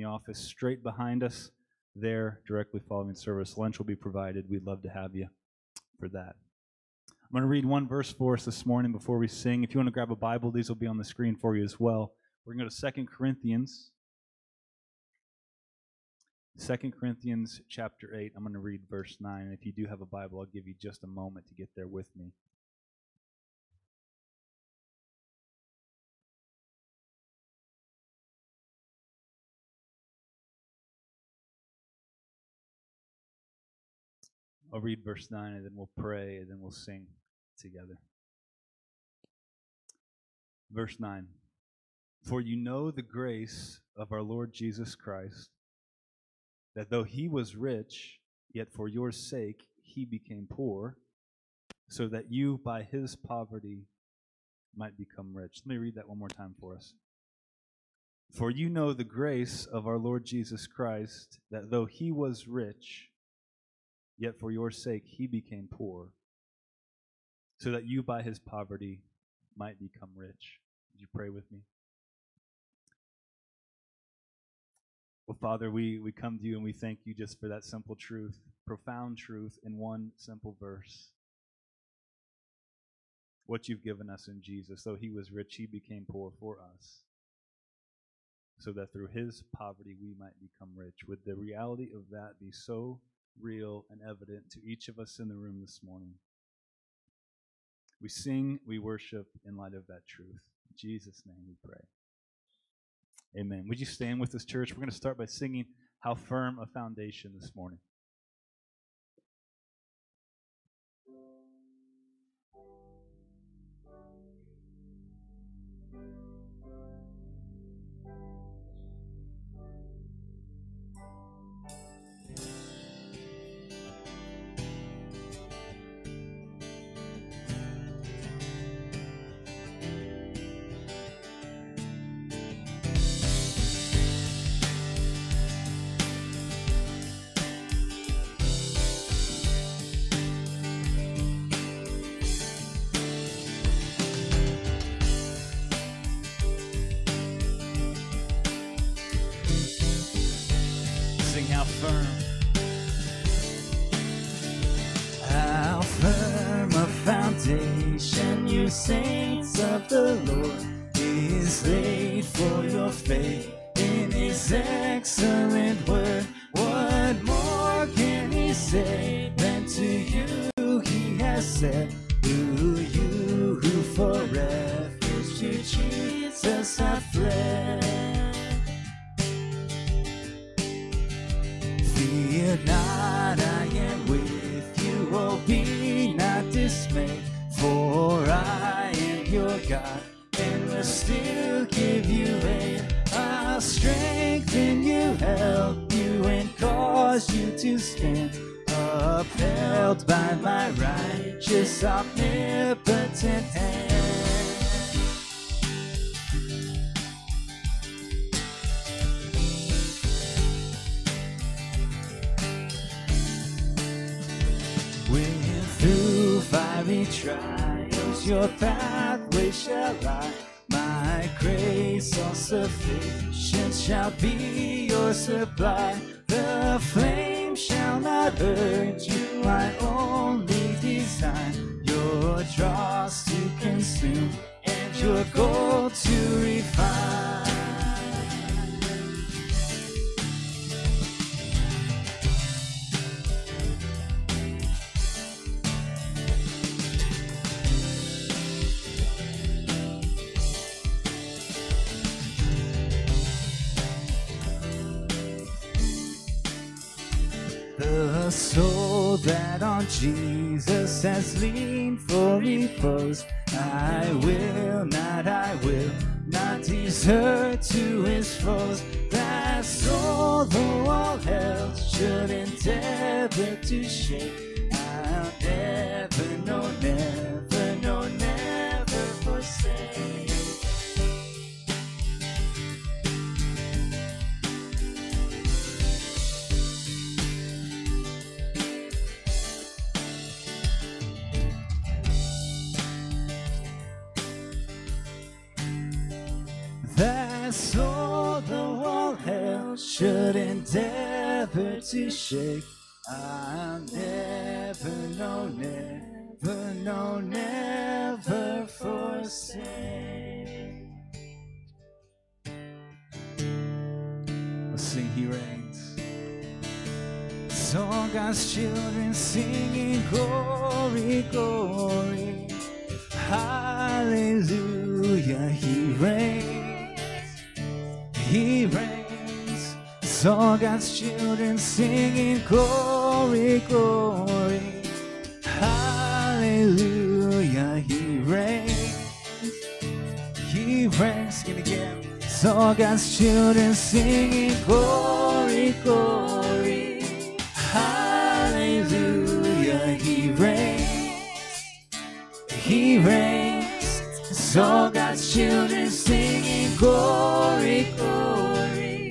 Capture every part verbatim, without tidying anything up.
the office straight behind us there, directly following service. Lunch will be provided. We'd love to have you for that. I'm going to read one verse for us this morning before we sing. If you want to grab a Bible, these will be on the screen for you as well. We're going to go to Second Corinthians. Second Corinthians chapter eight. I'm going to read verse nine. And if you do have a Bible, I'll give you just a moment to get there with me. I'll read verse nine, and then we'll pray, and then we'll sing together. Verse nine. For you know the grace of our Lord Jesus Christ, that though he was rich, yet for your sake he became poor, so that you by his poverty might become rich. Let me read that one more time for us. For you know the grace of our Lord Jesus Christ, that though he was rich, yet for your sake he became poor, so that you by his poverty might become rich. Would you pray with me? Well, Father, we, we come to you and we thank you just for that simple truth, profound truth in one simple verse. What you've given us in Jesus. Though he was rich, he became poor for us, so that through his poverty we might become rich. Would the reality of that be so real and evident to each of us in the room this morning? We sing, we worship in light of that truth. In Jesus' name we pray. Amen. Would you stand with us, church? We're going to start by singing How Firm a Foundation this morning. How firm, how firm a foundation, you saints of the Lord, is laid for your faith in his excellent word. What more can he say than to you he has said, to you who for refuge to Jesus have fled? Fear not, I am with you, oh be not dismayed, for I am your God, and will still give you aid. I'll strengthen you, help you, and cause you to stand, upheld by my righteous, omnipotent hand. When through fiery trials your pathway shall lie, my grace all sufficient shall be your supply. The flame shall not hurt you, I only design your dross to consume and your gold to refine. The soul that on Jesus has leaned for repose, I will not, I will not desert to his foes. That soul, though all hell should endeavor to shake, I'll never, no, never, no, never forsake. That soul, though all hell should endeavor to shake. I'll never, no, never, no, never forsake. Let's sing He Reigns. So God's children singing glory, glory, hallelujah. He reigns, He reigns. So God's children singing glory, glory, hallelujah. He reigns, He reigns. Sing it again. So God's children singing glory, glory, hallelujah. He reigns, He reigns. So God's children singing glory, glory,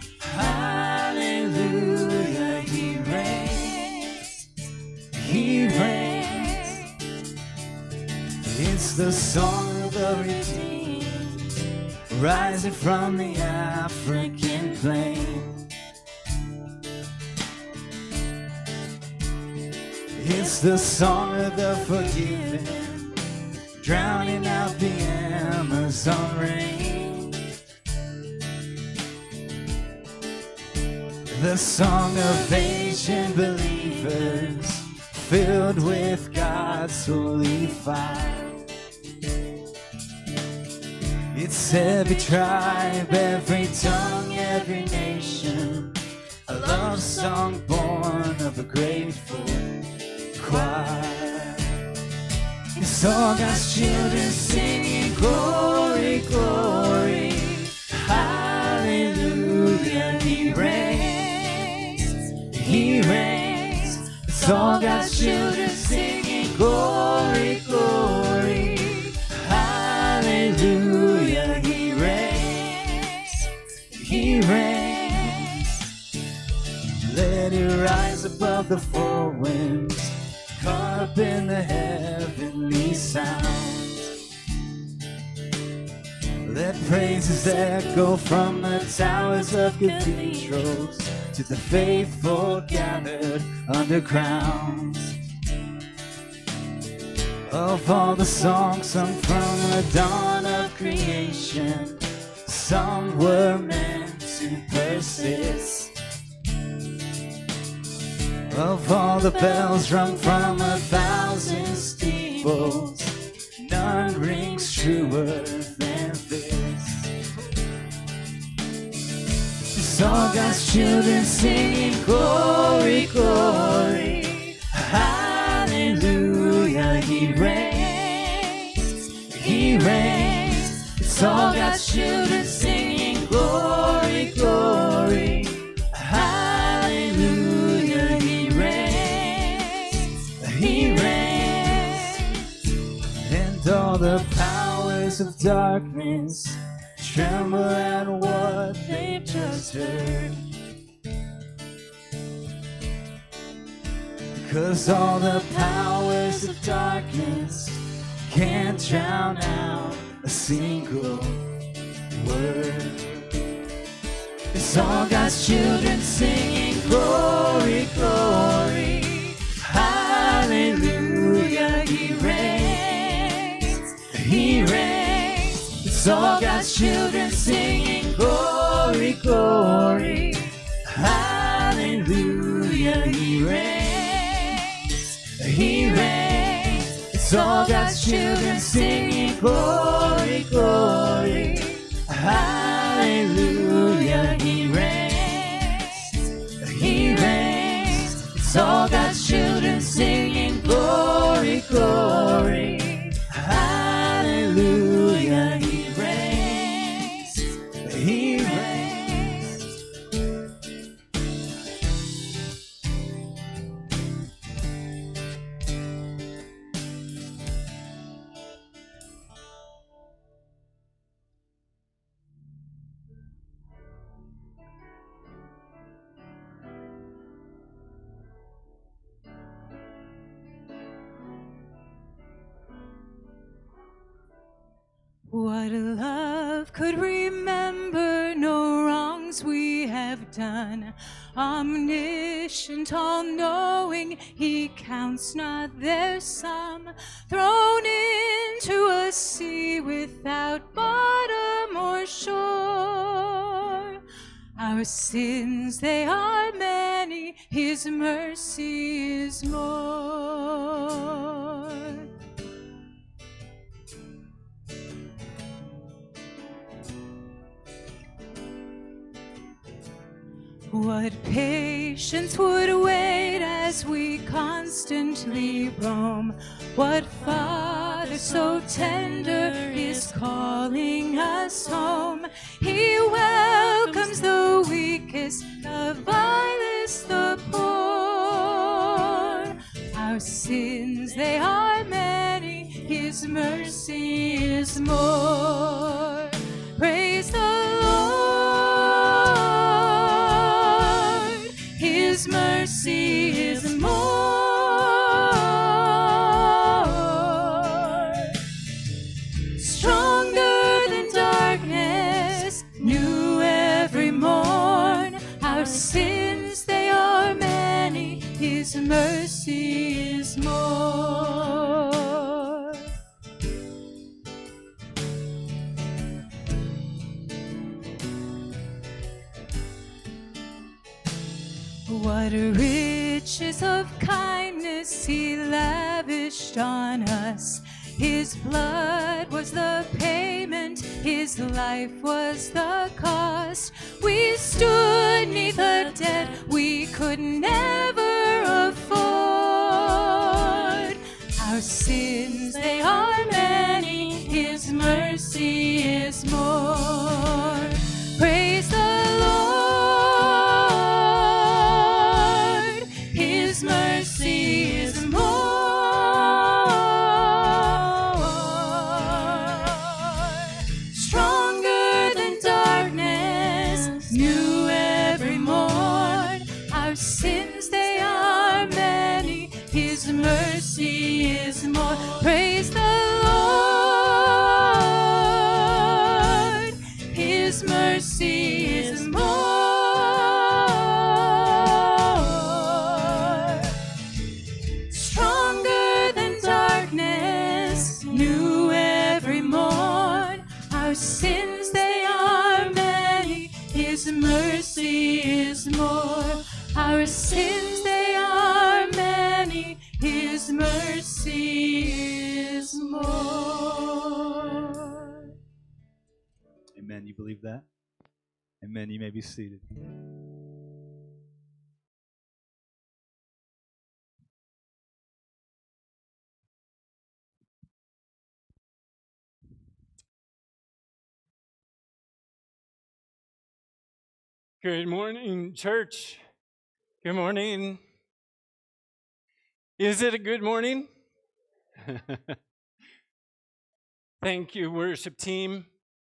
hallelujah. He reigns, He reigns. It's the song of the redeemed, rising from the African plain. It's the song of the forgiven, drowning out the Amazon rain. The song of ancient believers, filled with God's holy fire. It's every tribe, every tongue, every nation, a love song born of a grateful choir. It's all God's children singing glory, glory, hallelujah. He reigns, He reigns. It's all God's children singing glory, glory, hallelujah. He reigns, He reigns. Let it rise above the four winds, caught up in the heavenly sounds. Let praises echo from the towers of cathedrals to the faithful gathered underground. Of all the songs sung from the dawn of creation, some were meant to persist. Of all the bells rung from a thousand steeples, none rings truer than this. It's all God's children singing glory, glory, hallelujah. He reigns, He reigns. It's all God's children singing glory, glory, hallelujah. He reigns, and all the powers of darkness tremble at what they've just heard. 'Cause all the powers of darkness can't drown out a single word. It's all God's children singing glory, glory, hallelujah. He reigns, He reigns. It's all God's children singing glory, glory, hallelujah. He reigns, He reigns. It's all God's children singing glory, glory, hallelujah. He reigns, He reigns. It's all God's children singing glory, glory, hallelujah. He reigns, He reigns. What love could remember no wrongs we had? have done. Omniscient, all-knowing, he counts not their sum. Thrown into a sea without bottom or shore. Our sins, they are many, his mercy is more. What patience would wait as we constantly roam? What Father so tender is calling us home? He welcomes the weakest, the vilest, the poor. Our sins, they are many, his mercy is more. Praise the Lord, his mercy is more. Stronger than darkness, new every morn. Our sins, they are many, his mercy is more. What riches of kindness he lavished on us. His blood was the payment, his life was the cost. We stood 'neath a debt we could never afford. Our sins, they are many, his mercy is more. Praise the Lord, his mercy is more. Stronger than darkness, new every morn. Our sins, they are many, his mercy is more. Praise the Lord, his mercy is more. Stronger than darkness, new every morn. Our sins, they are many, his mercy is more. Our sins, they are many, his mercy is more. Amen. You believe that? Amen. You may be seated. Good morning, church. Good morning. Is it a good morning? Thank you, worship team.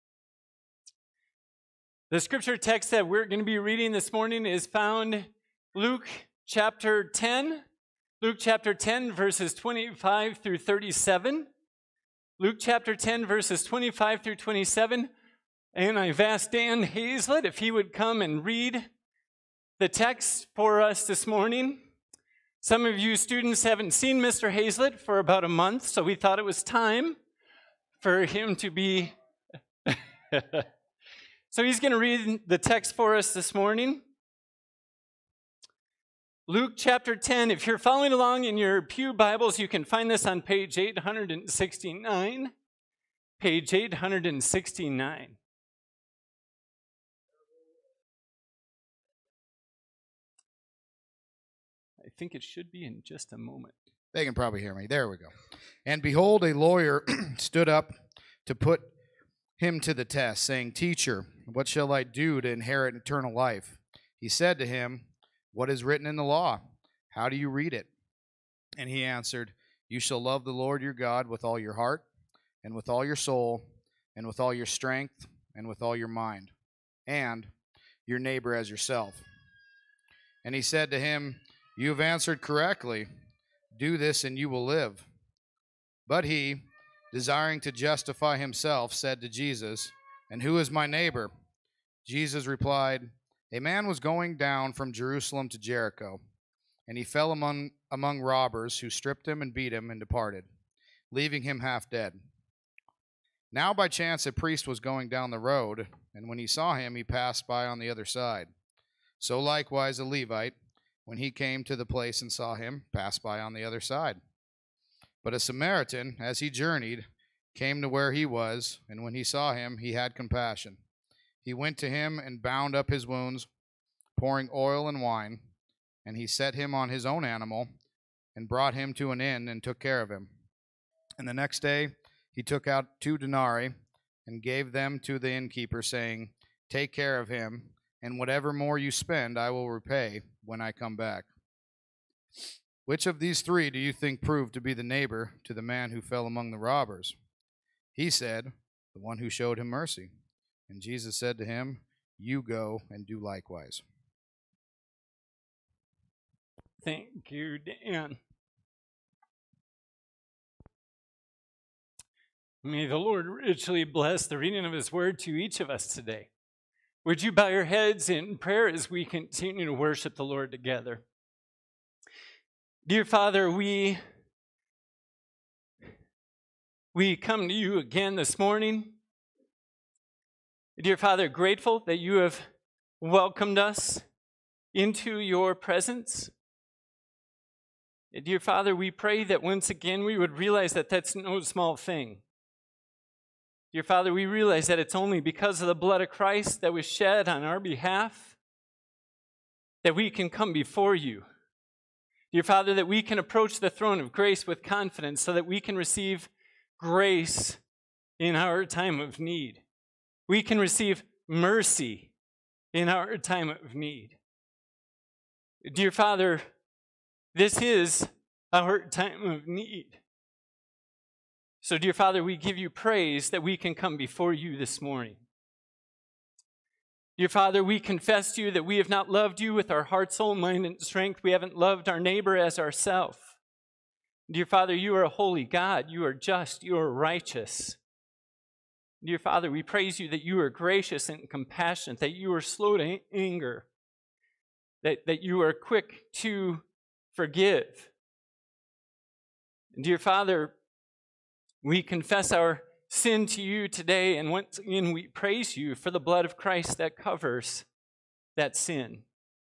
The scripture text that we're going to be reading this morning is found Luke chapter ten. Luke chapter ten, verses twenty-five through thirty-seven. Luke chapter ten, verses twenty-five through twenty-seven. And I've asked Dan Hazlett if he would come and read the text for us this morning. Some of you students haven't seen Mister Hazlett for about a month, so we thought it was time for him to be... So he's going to read the text for us this morning. Luke chapter ten. If you're following along in your pew Bibles, you can find this on page eight sixty-nine. Page eight sixty-nine. I think it should be in just a moment. They can probably hear me. There we go. And behold, a lawyer stood up to put him to the test, saying, Teacher, what shall I do to inherit eternal life? He said to him, What is written in the law? How do you read it? And he answered, You shall love the Lord your God with all your heart, and with all your soul, and with all your strength, and with all your mind, and your neighbor as yourself. And he said to him, You have answered correctly. Do this, and you will live. But he, desiring to justify himself, said to Jesus, And who is my neighbor? Jesus replied, A man was going down from Jerusalem to Jericho, and he fell among, among robbers, who stripped him and beat him and departed, leaving him half dead. Now by chance a priest was going down the road, and when he saw him, he passed by on the other side. So likewise a Levite, when he came to the place and saw him, passed by on the other side. But a Samaritan, as he journeyed, came to where he was, and when he saw him, he had compassion. He went to him and bound up his wounds, pouring oil and wine, and he set him on his own animal, and brought him to an inn, and took care of him. And the next day he took out two denarii, and gave them to the innkeeper, saying, Take care of him, and whatever more you spend I will repay when I come back. Which of these three do you think proved to be the neighbor to the man who fell among the robbers? He said, The one who showed him mercy. And Jesus said to him, You go and do likewise. Thank you, Dan. May the Lord richly bless the reading of his word to each of us today. Would you bow your heads in prayer as we continue to worship the Lord together? Dear Father, we, we come to you again this morning. Dear Father, grateful that you have welcomed us into your presence. Dear Father, we pray that once again we would realize that that's no small thing. Dear Father, we realize that it's only because of the blood of Christ that was shed on our behalf that we can come before you. Dear Father, that we can approach the throne of grace with confidence so that we can receive grace in our time of need. We can receive mercy in our time of need. Dear Father, this is our time of need. So, dear Father, we give you praise that we can come before you this morning. Dear Father, we confess to you that we have not loved you with our heart, soul, mind, and strength. We haven't loved our neighbor as ourselves. Dear Father, you are a holy God. You are just. You are righteous. Dear Father, we praise you that you are gracious and compassionate, that you are slow to anger, that, that you are quick to forgive. And dear Father, we confess our sin to you today, and once again we praise you for the blood of Christ that covers that sin.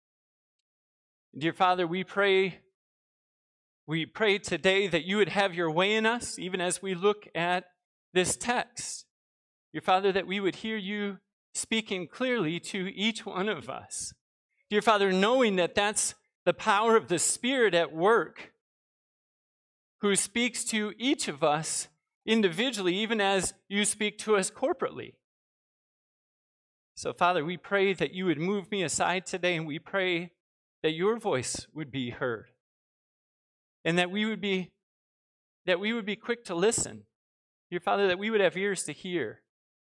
Dear Father, we pray, we pray today that you would have your way in us, even as we look at this text. Dear Father, that we would hear you speaking clearly to each one of us. Dear Father, knowing that that's the power of the Spirit at work, who speaks to each of us individually, even as you speak to us corporately. So, Father, we pray that you would move me aside today, and we pray that your voice would be heard, and that we would be that we would be quick to listen. Dear Father, that we would have ears to hear.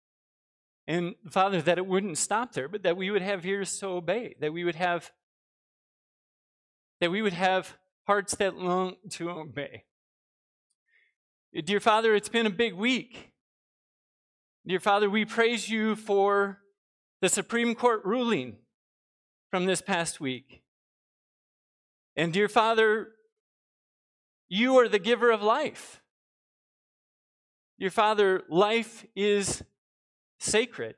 And Father, that it wouldn't stop there, but that we would have ears to obey, that we would have that we would have hearts that long to obey. Dear Father, it's been a big week. Dear Father, we praise you for the Supreme Court ruling from this past week. And dear Father, you are the giver of life. Dear Father, life is sacred.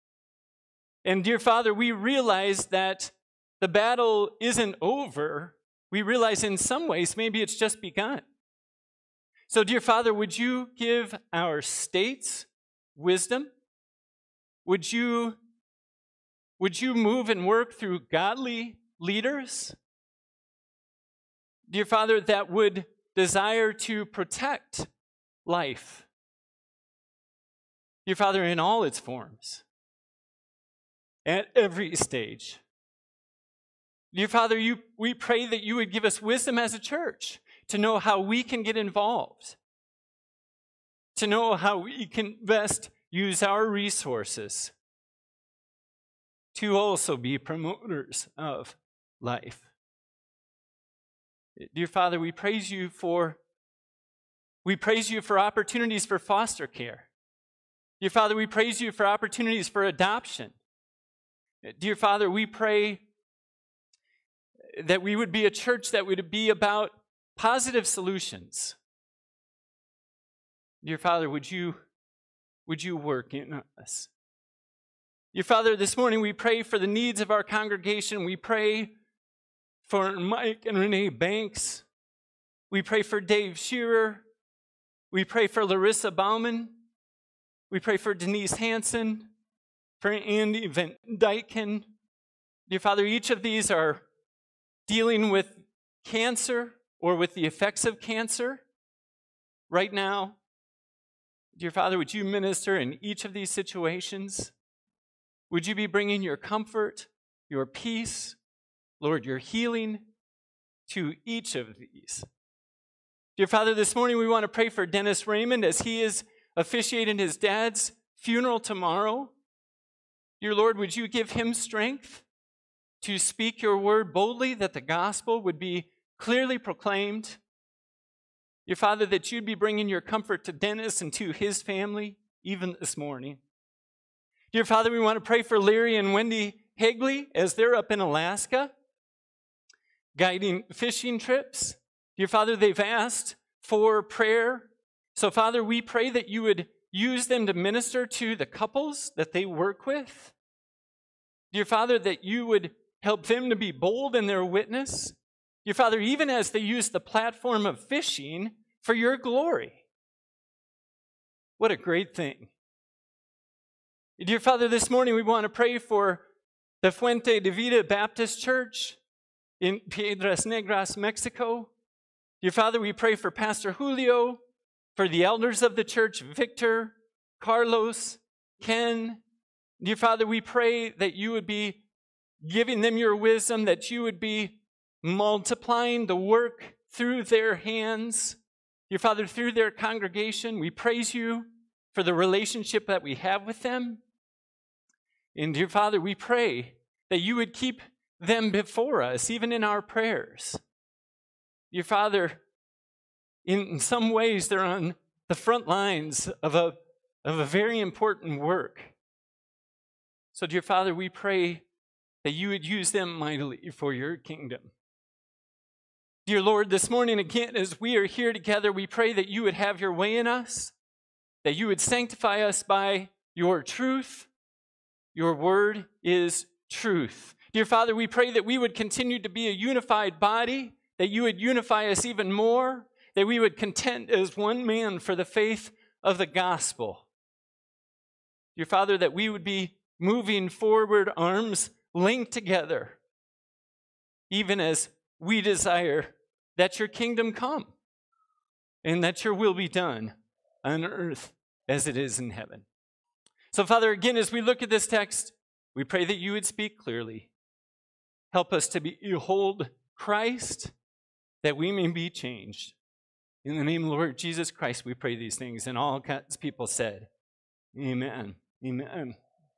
And dear Father, we realize that the battle isn't over. We realize in some ways maybe it's just begun. So dear Father, would you give our states wisdom? Would you, would you move and work through godly leaders? Dear Father, that would desire to protect life. Dear Father, in all its forms, at every stage. Dear Father, you, we pray that you would give us wisdom as a church to know how we can get involved, to know how we can best use our resources to also be promoters of life. Dear Father, we praise you for we praise you for opportunities for foster care. Dear Father, we praise you for opportunities for adoption. Dear Father, we pray that we would be a church that would be about positive solutions. Dear Father, would you, would you work in us? Dear Father, this morning we pray for the needs of our congregation. We pray for Mike and Renee Banks. We pray for Dave Shearer. We pray for Larissa Bauman. We pray for Denise Hansen, for Andy Van Dyken. Dear Father, each of these are dealing with cancer or with the effects of cancer right now. Dear Father, would you minister in each of these situations? Would you be bringing your comfort, your peace, Lord, your healing to each of these? Dear Father, this morning we want to pray for Dennis Raymond as he is officiating his dad's funeral tomorrow. Dear Lord, would you give him strength to speak your word boldly, that the gospel would be clearly proclaimed? Dear Father, that you'd be bringing your comfort to Dennis and to his family, even this morning. Dear Father, we want to pray for Larry and Wendy Higley as they're up in Alaska, guiding fishing trips. Dear Father, they've asked for prayer. So, Father, we pray that you would use them to minister to the couples that they work with. Dear Father, that you would help them to be bold in their witness. Dear Father, even as they use the platform of fishing for your glory. What a great thing. Dear Father, this morning we want to pray for the Fuente de Vida Baptist Church in Piedras Negras, Mexico. Dear Father, we pray for Pastor Julio, for the elders of the church, Victor, Carlos, Ken. Dear Father, we pray that you would be giving them your wisdom, that you would be multiplying the work through their hands. Dear Father, through their congregation, we praise you for the relationship that we have with them. And dear Father, we pray that you would keep them before us, even in our prayers. Dear Father, in some ways they're on the front lines of a, of a very important work. So dear Father, we pray that you would use them mightily for your kingdom. Dear Lord, this morning again, as we are here together, we pray that you would have your way in us, that you would sanctify us by your truth. Your word is truth. Dear Father, we pray that we would continue to be a unified body, that you would unify us even more, that we would contend as one man for the faith of the gospel. Dear Father, that we would be moving forward, arms linked together, even as we desire that your kingdom come and that your will be done on earth as it is in heaven. So, Father, again, as we look at this text, we pray that you would speak clearly. Help us to behold Christ, that we may be changed. In the name of the Lord Jesus Christ, we pray these things. And all God's people said, amen. Amen.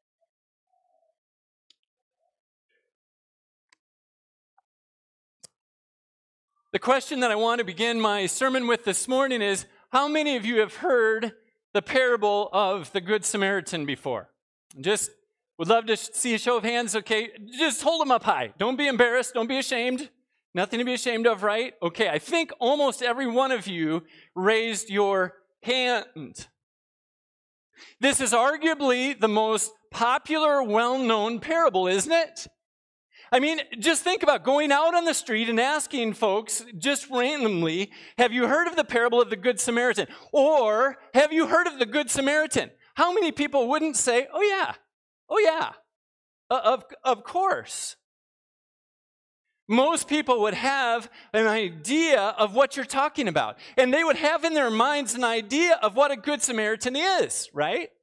The question that I want to begin my sermon with this morning is, how many of you have heard the parable of the Good Samaritan before? Just would love to see a show of hands. Okay, just hold them up high. Don't be embarrassed. Don't be ashamed. Nothing to be ashamed of, right? Okay, I think almost every one of you raised your hand. This is arguably the most popular, well-known parable, isn't it? I mean, just think about going out on the street and asking folks just randomly, have you heard of the parable of the Good Samaritan? Or have you heard of the Good Samaritan? How many people wouldn't say, oh yeah, oh yeah, uh, of, of course. Most people would have an idea of what you're talking about. And they would have in their minds an idea of what a Good Samaritan is, right?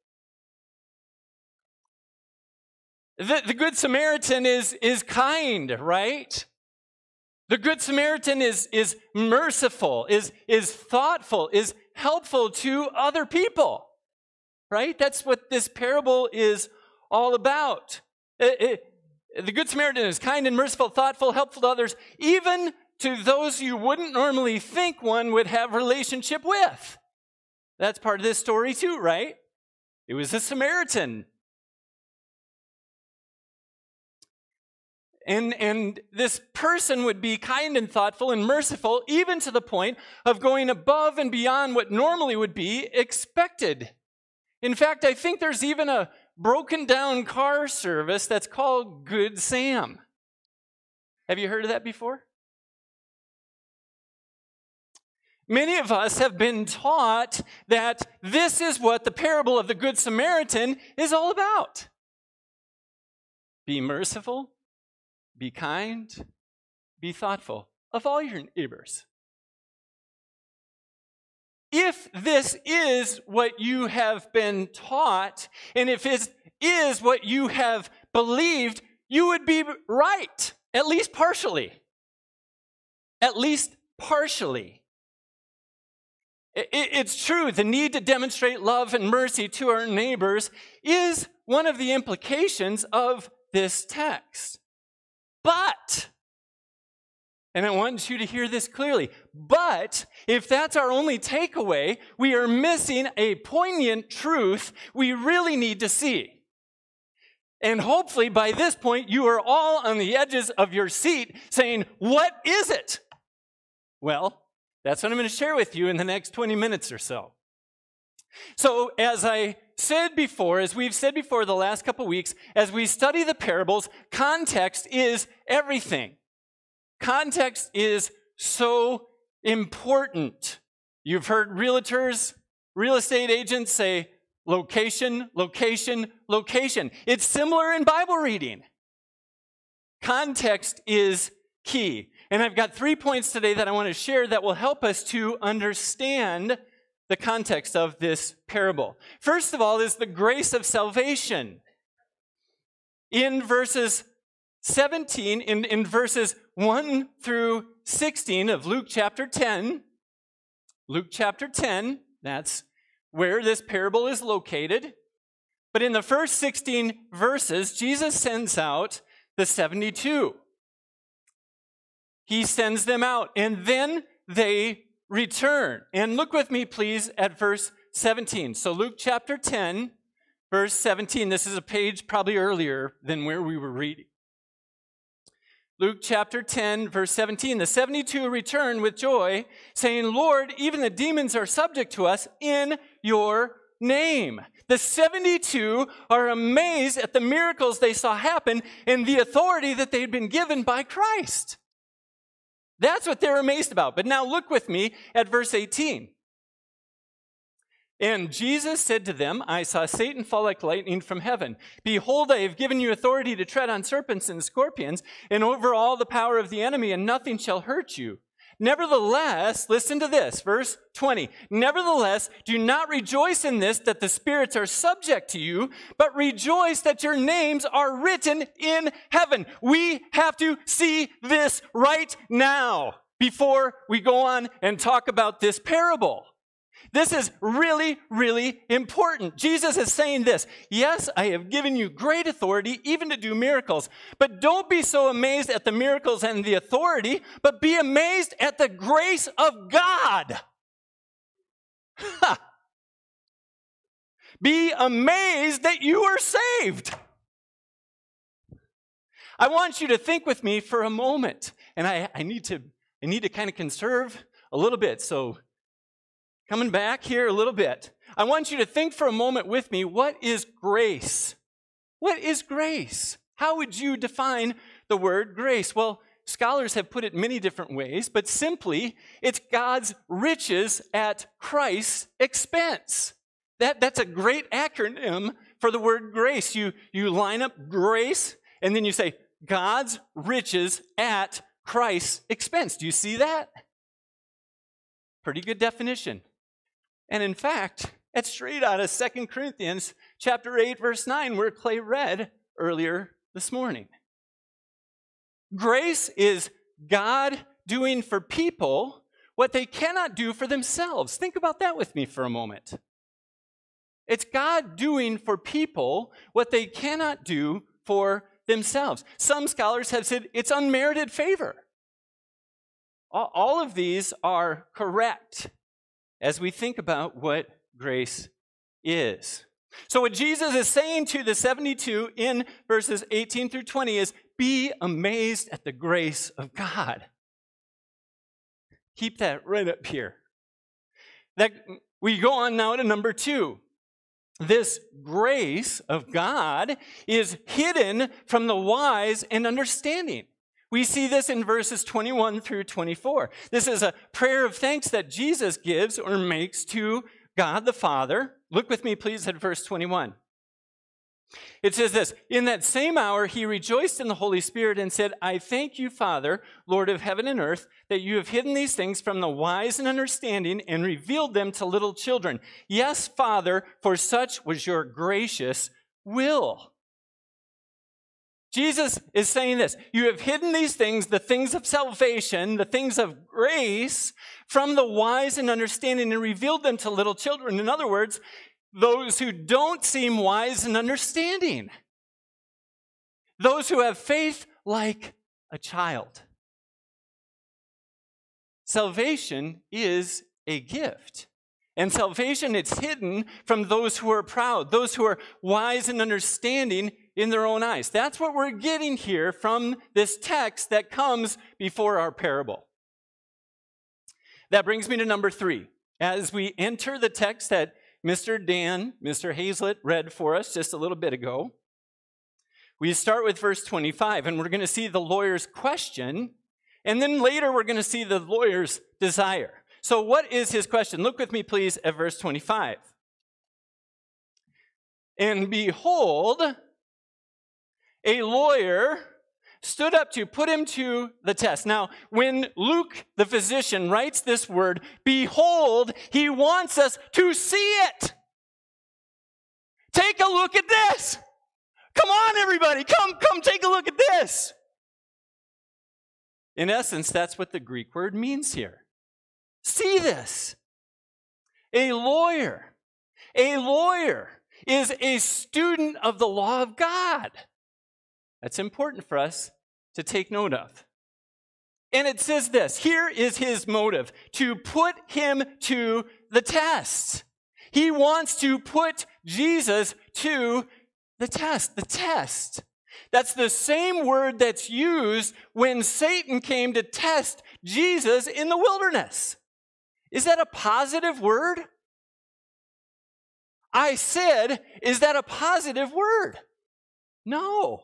The, the Good Samaritan is, is kind, right? The Good Samaritan is, is merciful, is, is thoughtful, is helpful to other people, right? That's what this parable is all about. It, it, the Good Samaritan is kind and merciful, thoughtful, helpful to others, even to those you wouldn't normally think one would have relationship with. That's part of this story too, right? It was a Samaritan. And, and this person would be kind and thoughtful and merciful, even to the point of going above and beyond what normally would be expected. In fact, I think there's even a broken down car service that's called Good Sam. Have you heard of that before? Many of us have been taught that this is what the parable of the Good Samaritan is all about. Be merciful, be kind, be thoughtful of all your neighbors. If this is what you have been taught, and if it is what you have believed, you would be right, at least partially. At least partially. It's true, the need to demonstrate love and mercy to our neighbors is one of the implications of this text. But, and I want you to hear this clearly, but if that's our only takeaway, we are missing a poignant truth we really need to see. And hopefully by this point, you are all on the edges of your seat saying, what is it? Well, that's what I'm going to share with you in the next twenty minutes or so. So as I said before, as we've said before the last couple weeks, as we study the parables, context is everything. Context is so important. You've heard realtors, real estate agents say, location, location, location. It's similar in Bible reading. Context is key. And I've got three points today that I want to share that will help us to understand the context of this parable. First of all is the grace of salvation. In verses seventeen, in, in verses one through sixteen of Luke chapter ten, Luke chapter ten, that's where this parable is located. But in the first sixteen verses, Jesus sends out the seventy-two. He sends them out, and then they return. And look with me, please, at verse seventeen. So Luke chapter ten, verse seventeen. This is a page probably earlier than where we were reading. Luke chapter ten, verse seventeen. The seventy-two return with joy, saying, Lord, even the demons are subject to us in your name. The seventy-two are amazed at the miracles they saw happen and the authority that they'd been given by Christ. That's what they're amazed about. But now look with me at verse eighteen. And Jesus said to them, I saw Satan fall like lightning from heaven. Behold, I have given you authority to tread on serpents and scorpions and over all the power of the enemy, and nothing shall hurt you. Nevertheless, listen to this, verse twenty. Nevertheless, do not rejoice in this, that the spirits are subject to you, but rejoice that your names are written in heaven. We have to see this right now before we go on and talk about this parable. This is really, really important. Jesus is saying this. Yes, I have given you great authority even to do miracles, but don't be so amazed at the miracles and the authority, but be amazed at the grace of God. Ha! Be amazed that you are saved. I want you to think with me for a moment, and I, I need to, I need to kind of conserve a little bit, so coming back here a little bit, I want you to think for a moment with me, what is grace? What is grace? How would you define the word grace? Well, scholars have put it many different ways, but simply, it's God's riches at Christ's expense. That, that's a great acronym for the word grace. You, you line up grace, and then you say, God's riches at Christ's expense. Do you see that? Pretty good definition. And in fact, it's straight out of Second Corinthians chapter eight, verse nine, where Clay read earlier this morning. Grace is God doing for people what they cannot do for themselves. Think about that with me for a moment. It's God doing for people what they cannot do for themselves. Some scholars have said it's unmerited favor. All of these are correct as we think about what grace is. So what Jesus is saying to the seventy-two in verses eighteen through twenty is, be amazed at the grace of God. Keep that right up here. That we go on now to number two. This grace of God is hidden from the wise and understanding. We see this in verses twenty-one through twenty-four. This is a prayer of thanks that Jesus gives or makes to God the Father. Look with me, please, at verse twenty-one. It says this, in that same hour he rejoiced in the Holy Spirit and said, I thank you, Father, Lord of heaven and earth, that you have hidden these things from the wise and understanding and revealed them to little children. Yes, Father, for such was your gracious will. Jesus is saying this, you have hidden these things, the things of salvation, the things of grace, from the wise and understanding and revealed them to little children. In other words, those who don't seem wise and understanding. Those who have faith like a child. Salvation is a gift. And salvation, it's hidden from those who are proud, those who are wise and understanding in their own eyes. That's what we're getting here from this text that comes before our parable. That brings me to number three. As we enter the text that Mister Dan, Mister Hazlett read for us just a little bit ago, we start with verse twenty-five, and we're going to see the lawyer's question, and then later we're going to see the lawyer's desire. So what is his question? Look with me, please, at verse twenty-five. And behold, a lawyer stood up to put him to the test. Now, when Luke, the physician, writes this word, behold, he wants us to see it. Take a look at this. Come on, everybody. Come, come take a look at this. In essence, that's what the Greek word means here. See this. A lawyer. A lawyer is a student of the law of God. That's important for us to take note of. And it says this, here is his motive, to put him to the test. He wants to put Jesus to the test, the test. That's the same word that's used when Satan came to test Jesus in the wilderness. Is that a positive word? I said, is that a positive word? No.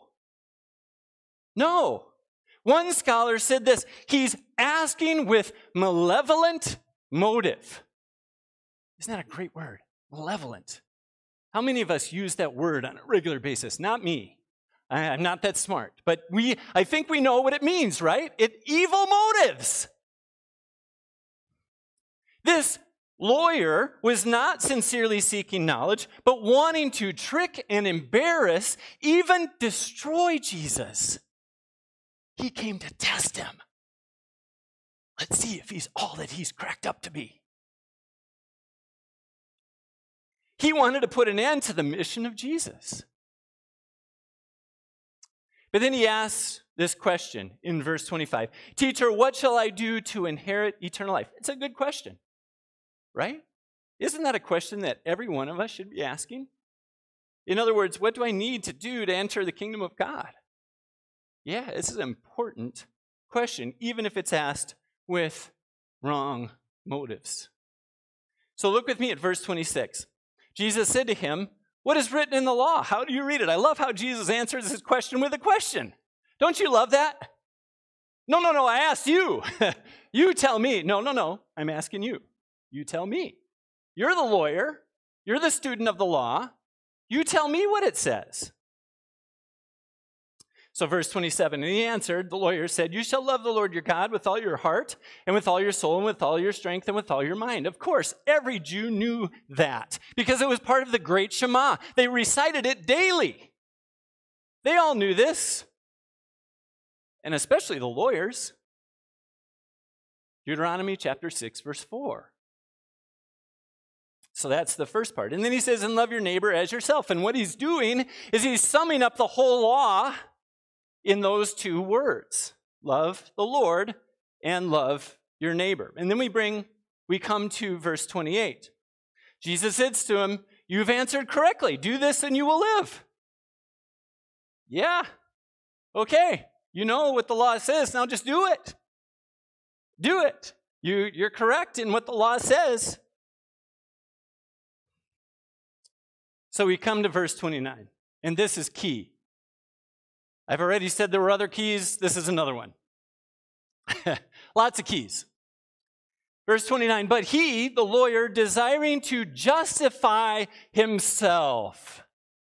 No. One scholar said this, he's asking with malevolent motive. Isn't that a great word? Malevolent. How many of us use that word on a regular basis? Not me. I'm not that smart. But we, I think we know what it means, right? It evil motives. This lawyer was not sincerely seeking knowledge, but wanting to trick and embarrass, even destroy Jesus. He came to test him. Let's see if he's all that he's cracked up to be. He wanted to put an end to the mission of Jesus. But then he asks this question in verse twenty-five. Teacher, what shall I do to inherit eternal life? It's a good question, right? Isn't that a question that every one of us should be asking? In other words, what do I need to do to enter the kingdom of God? Yeah, this is an important question, even if it's asked with wrong motives. So look with me at verse twenty-six. Jesus said to him, what is written in the law? How do you read it? I love how Jesus answers his question with a question. Don't you love that? No, no, no, I asked you. You tell me. No, no, no, I'm asking you. You tell me. You're the lawyer. You're the student of the law. You tell me what it says. So verse twenty-seven, and he answered, the lawyer said, you shall love the Lord your God with all your heart and with all your soul and with all your strength and with all your mind. Of course, every Jew knew that because it was part of the great Shema. They recited it daily. They all knew this, and especially the lawyers. Deuteronomy chapter six, verse four. So that's the first part. And then he says, and love your neighbor as yourself. And what he's doing is he's summing up the whole law in those two words, love the Lord and love your neighbor. And then we bring, we come to verse twenty-eight. Jesus says to him, you've answered correctly. Do this and you will live. Yeah, Okay, you know what the law says, now just do it. Do it. You, you're correct in what the law says. So we come to verse twenty-nine, and this is key. I've already said there were other keys. This is another one. Lots of keys. Verse twenty-nine, but he, the lawyer, desiring to justify himself,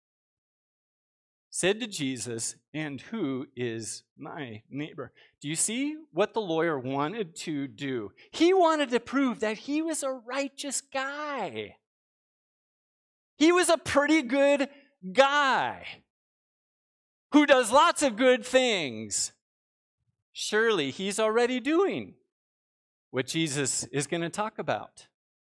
said to Jesus, and who is my neighbor? Do you see what the lawyer wanted to do? He wanted to prove that he was a righteous guy. He was a pretty good guy who does lots of good things. Surely he's already doing what Jesus is going to talk about.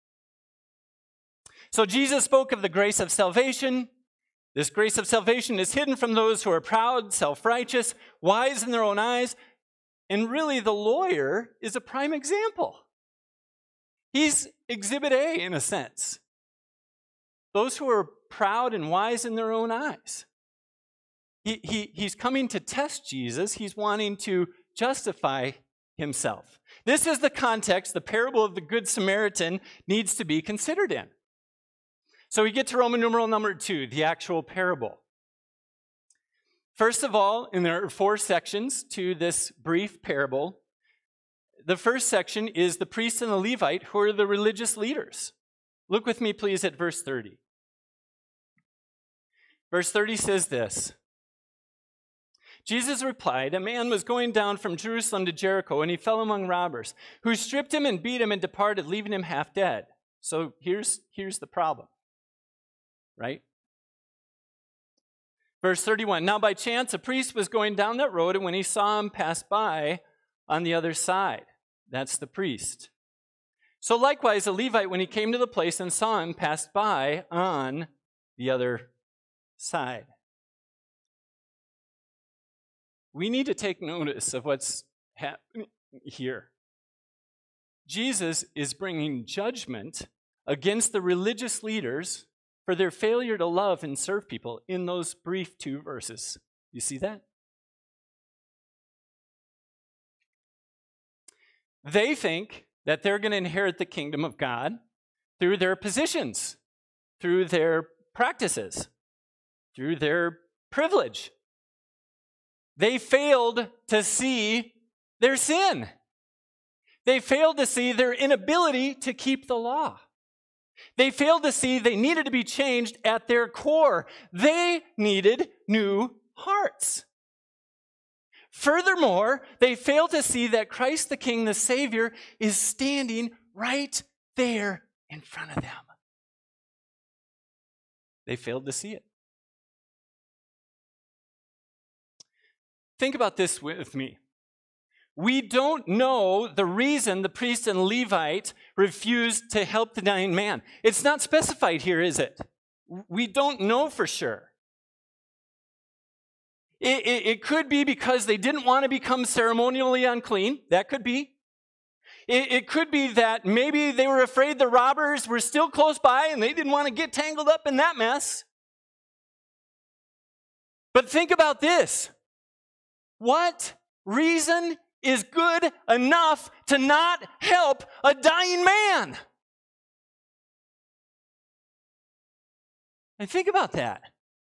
So Jesus spoke of the grace of salvation. This grace of salvation is hidden from those who are proud, self-righteous, wise in their own eyes. And really, the lawyer is a prime example. He's exhibit A in a sense. Those who are proud and wise in their own eyes. He, he, he's coming to test Jesus. He's wanting to justify himself. This is the context the parable of the Good Samaritan needs to be considered in. So we get to Roman numeral number two, the actual parable. First of all, and there are four sections to this brief parable. The first section is the priest and the Levite, who are the religious leaders. Look with me, please, at verse thirty. Verse thirty says this. Jesus replied, a man was going down from Jerusalem to Jericho, and he fell among robbers, who stripped him and beat him and departed, leaving him half dead. So here's, here's the problem, right? Verse thirty-one, now by chance a priest was going down that road, and when he saw him pass by on the other side, that's the priest. So likewise, a Levite, when he came to the place and saw him, passed by on the other side. We need to take notice of what's happening here. Jesus is bringing judgment against the religious leaders for their failure to love and serve people in those brief two verses. You see that? They think that they're going to inherit the kingdom of God through their positions, through their practices, through their privilege. They failed to see their sin. They failed to see their inability to keep the law. They failed to see they needed to be changed at their core. They needed new hearts. Furthermore, they failed to see that Christ the King, the Savior, is standing right there in front of them. They failed to see it. Think about this with me. We don't know the reason the priest and Levite refused to help the dying man. It's not specified here, is it? We don't know for sure. It, it, it could be because they didn't want to become ceremonially unclean. That could be. It, it could be that maybe they were afraid the robbers were still close by and they didn't want to get tangled up in that mess. But think about this. What reason is good enough to not help a dying man? And think about that.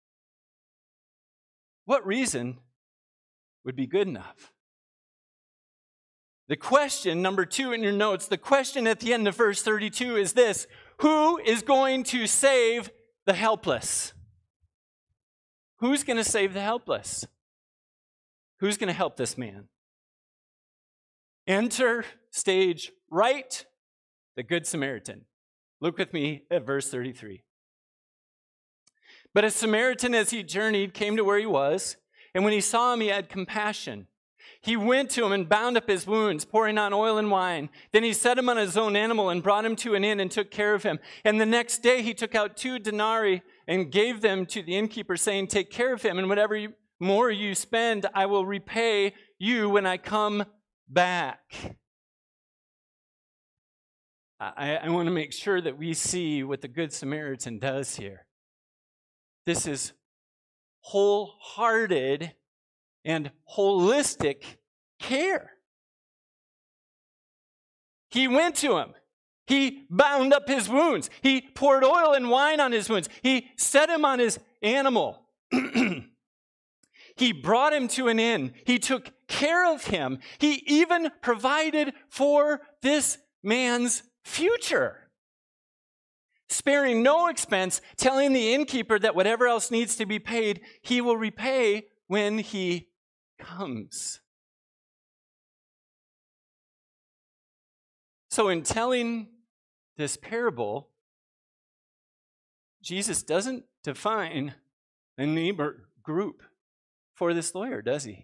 What reason would be good enough? The question, number two in your notes, the question at the end of verse thirty-two is this: who is going to save the helpless? Who's going to save the helpless? Who's going to help this man? Enter stage right, the Good Samaritan. Look with me at verse thirty-three. But a Samaritan, as he journeyed, came to where he was, and when he saw him, he had compassion. He went to him and bound up his wounds, pouring on oil and wine. Then he set him on his own animal and brought him to an inn and took care of him. And the next day he took out two denarii and gave them to the innkeeper, saying, take care of him, and whatever you, more you spend, I will repay you when I come back. I, I want to make sure that we see what the Good Samaritan does here. This is wholehearted and holistic care. He went to him. He bound up his wounds. He poured oil and wine on his wounds. He set him on his animal. He brought him to an inn. He took care of him. He even provided for this man's future, sparing no expense, telling the innkeeper that whatever else needs to be paid, he will repay when he comes. So in telling this parable, Jesus doesn't define a neighbor group for this lawyer, does he?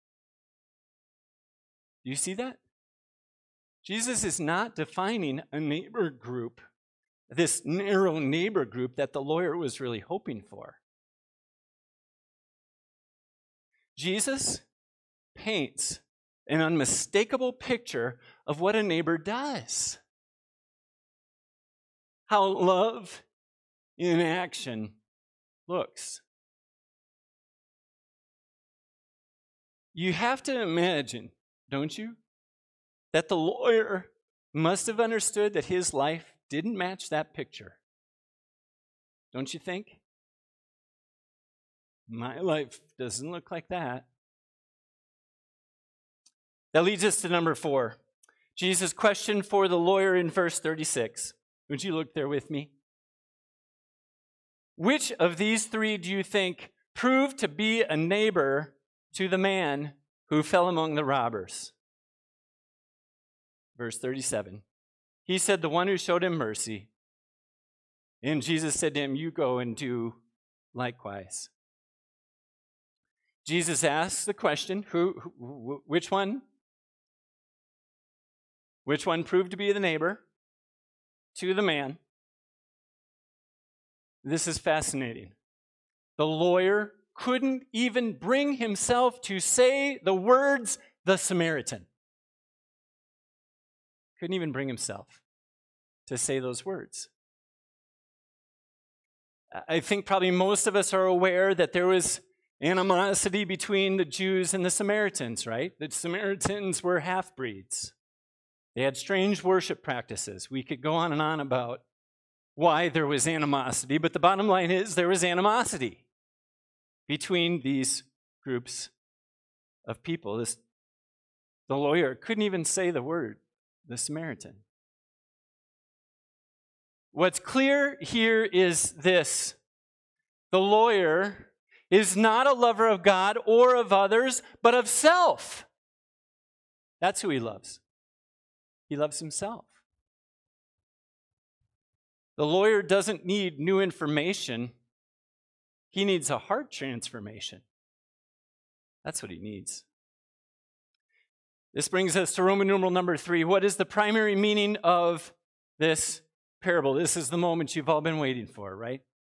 Do you see that? Jesus is not defining a neighbor group, this narrow neighbor group that the lawyer was really hoping for. Jesus paints an unmistakable picture of what a neighbor does. How love in action looks. You have to imagine, don't you, that the lawyer must have understood that his life didn't match that picture. Don't you think? My life doesn't look like that. That leads us to number four. Jesus' question for the lawyer in verse thirty-six. Would you look there with me? Which of these three do you think proved to be a neighbor to the man who fell among the robbers? Verse thirty-seven. He said, the one who showed him mercy. And Jesus said to him, you go and do likewise. Jesus asks the question, who, who which one? Which one proved to be the neighbor to the man? This is fascinating. The lawyer couldn't even bring himself to say the words, the Samaritan. Couldn't even bring himself to say those words. I think probably most of us are aware that there was animosity between the Jews and the Samaritans, right? The Samaritans were half-breeds. They had strange worship practices. We could go on and on about why there was animosity, but the bottom line is there was animosity between these groups of people. This, the lawyer couldn't even say the word, the Samaritan. What's clear here is this. The lawyer is not a lover of God or of others, but of self. That's who he loves. He loves himself. The lawyer doesn't need new information. He needs a heart transformation. That's what he needs. This brings us to Roman numeral number three. What is the primary meaning of this parable? This is the moment you've all been waiting for, right?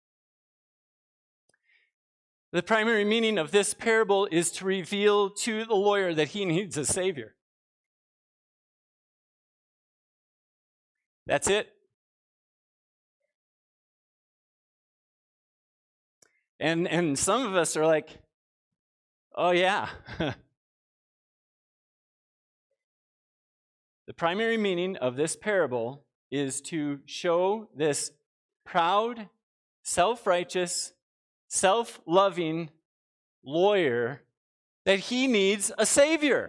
The primary meaning of this parable is to reveal to the lawyer that he needs a Savior. That's it. And, and some of us are like, oh yeah. The primary meaning of this parable is to show this proud, self-righteous, self-loving lawyer that he needs a Savior.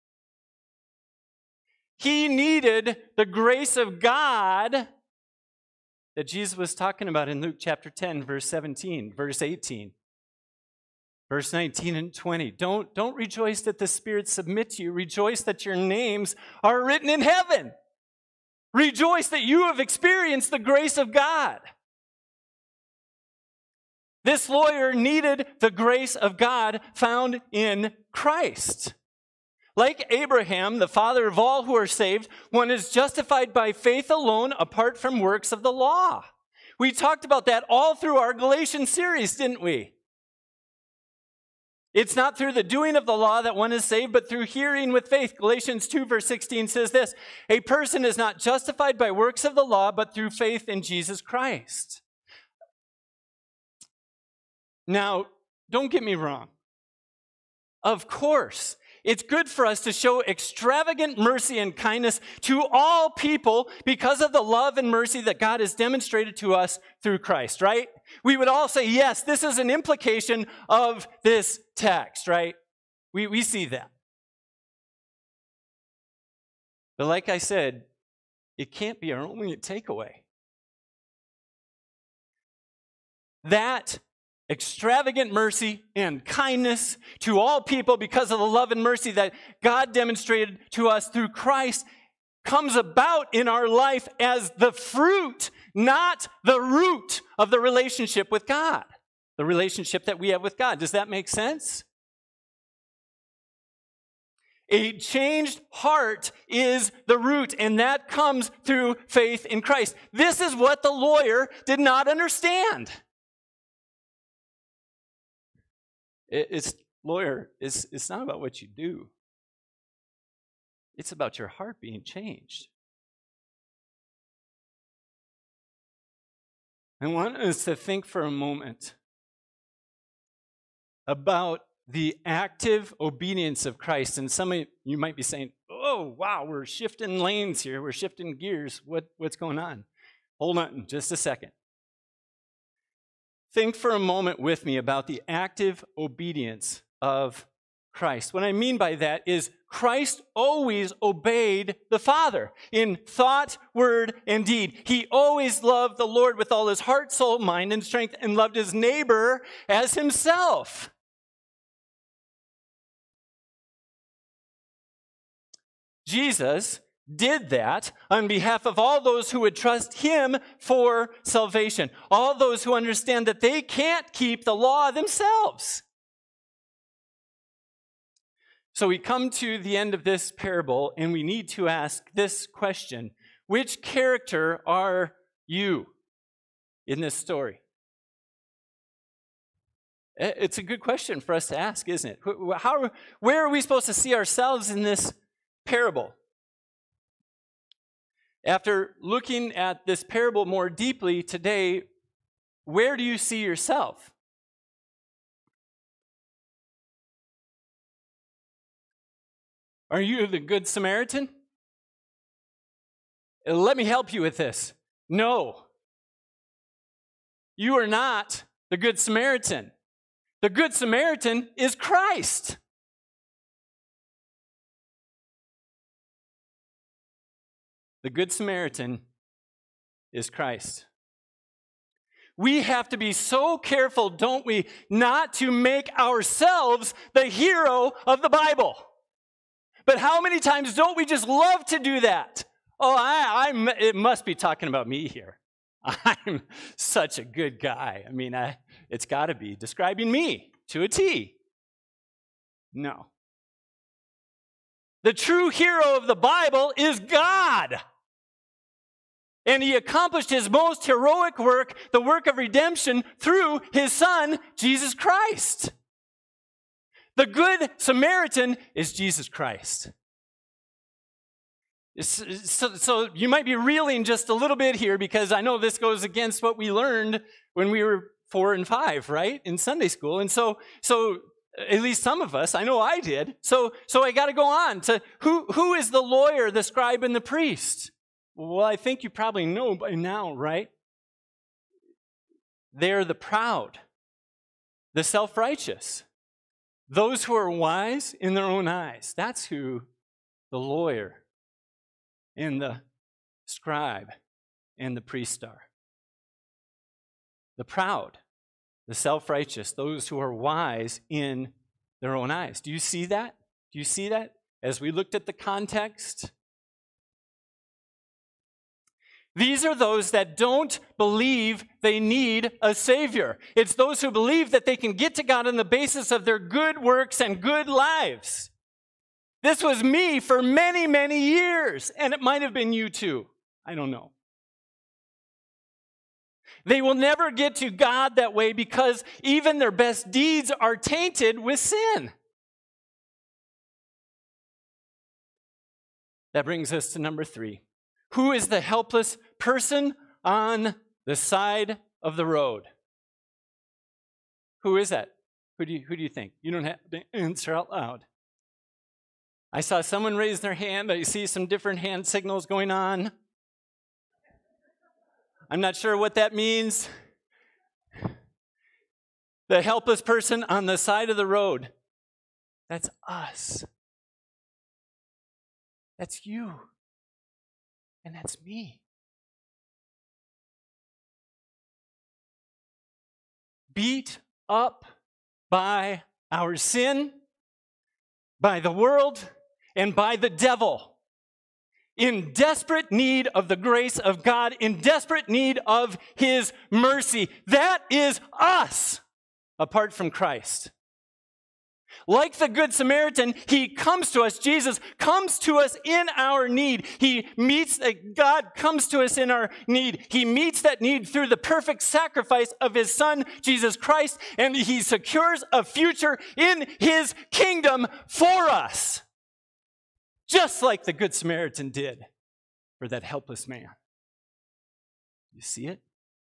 He needed the grace of God that Jesus was talking about in Luke chapter ten, verse seventeen, verse eighteen, verse nineteen and twenty. Don't, don't rejoice that the Spirit submit to you. Rejoice that your names are written in heaven. Rejoice that you have experienced the grace of God. This lawyer needed the grace of God found in Christ. Like Abraham, the father of all who are saved, one is justified by faith alone apart from works of the law. We talked about that all through our Galatians series, didn't we? It's not through the doing of the law that one is saved, but through hearing with faith. Galatians two verse sixteen says this, a person is not justified by works of the law, but through faith in Jesus Christ. Now, don't get me wrong. Of course. It's good for us to show extravagant mercy and kindness to all people because of the love and mercy that God has demonstrated to us through Christ, right? We would all say, yes, this is an implication of this text, right? We, we see that. But like I said, it can't be our only takeaway. That extravagant mercy and kindness to all people because of the love and mercy that God demonstrated to us through Christ comes about in our life as the fruit, not the root of the relationship with God, the relationship that we have with God. Does that make sense? A changed heart is the root, and that comes through faith in Christ. This is what the lawyer did not understand. It's, lawyer, it's, it's not about what you do. It's about your heart being changed. I want us to think for a moment about the active obedience of Christ. And some of you might be saying, oh, wow, we're shifting lanes here. We're shifting gears. What, what's going on? Hold on just a second. Think for a moment with me about the active obedience of Christ. What I mean by that is Christ always obeyed the Father in thought, word, and deed. He always loved the Lord with all his heart, soul, mind, and strength, and loved his neighbor as himself. Jesus did that on behalf of all those who would trust him for salvation, all those who understand that they can't keep the law themselves. So we come to the end of this parable, and we need to ask this question: which character are you in this story? It's a good question for us to ask, isn't it? How, where are we supposed to see ourselves in this parable? After looking at this parable more deeply today, where do you see yourself? Are you the Good Samaritan? Let me help you with this. No. You are not the Good Samaritan. The Good Samaritan is Christ. The Good Samaritan is Christ. We have to be so careful, don't we, not to make ourselves the hero of the Bible. But how many times don't we just love to do that? Oh, I, I'm, it must be talking about me here. I'm such a good guy. I mean, I, it's got to be describing me to a T. No. The true hero of the Bible is God. And he accomplished his most heroic work, the work of redemption, through his Son, Jesus Christ. The Good Samaritan is Jesus Christ. So, so you might be reeling just a little bit here, because I know this goes against what we learned when we were four and five, right, in Sunday school. And so, so at least some of us, I know I did. So, so I got to go on to who, who is the lawyer, the scribe, and the priest? Well, I think you probably know by now, right? They're the proud, the self-righteous, those who are wise in their own eyes. That's who the lawyer and the scribe and the priest are. The proud, the self-righteous, those who are wise in their own eyes. Do you see that? Do you see that? As we looked at the context, these are those that don't believe they need a Savior. It's those who believe that they can get to God on the basis of their good works and good lives. This was me for many, many years, and it might have been you too. I don't know. They will never get to God that way because even their best deeds are tainted with sin. That brings us to number three. Who is the helpless person on the side of the road? Who is that? Who do you, who do you think? You don't have to answer out loud. I saw someone raise their hand. I see some different hand signals going on. I'm not sure what that means. The helpless person on the side of the road. That's us. That's you. And that's me. Beat up by our sin, by the world, and by the devil. In desperate need of the grace of God, in desperate need of His mercy. That is us, apart from Christ. Like the Good Samaritan, He comes to us, Jesus comes to us in our need. He meets, God comes to us in our need. He meets that need through the perfect sacrifice of His Son, Jesus Christ, and He secures a future in His kingdom for us. Just like the Good Samaritan did for that helpless man. You see it?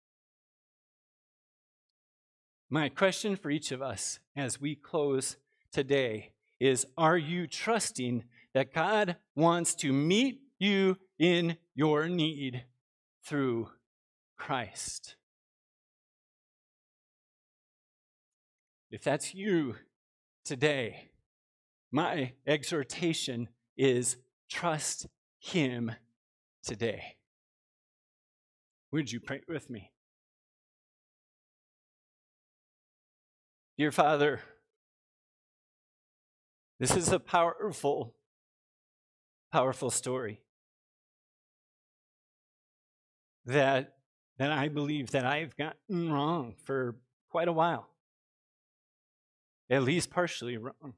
My question for each of us as we close today is, are you trusting that God wants to meet you in your need through Christ? If that's you today, my exhortation is trust Him today. Would you pray with me? Dear Father, this is a powerful, powerful story that, that I believe that I've gotten wrong for quite a while, at least partially wrong.